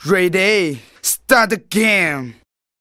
Ready, start the game.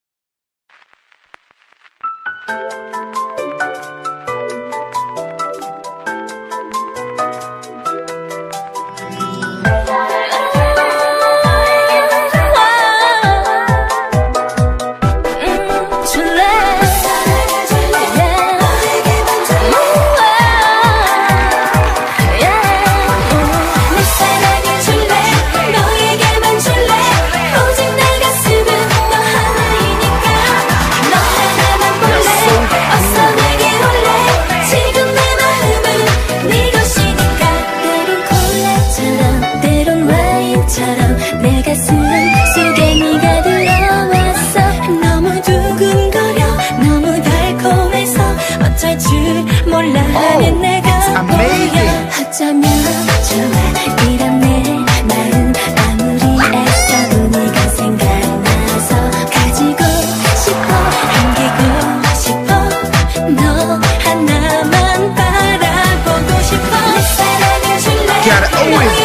내 가슴 속에 네가 들어왔어. 너무 두근거려 너무 달콤해서 어쩔 줄 몰라 하면 내가 보여. 어쩌면 좋아 이런 내 마음 아무리 애써도 네가 생각나서 가지고 싶어 안기고 싶어 너 하나만 바라보고 싶어. 내 사랑을 줄래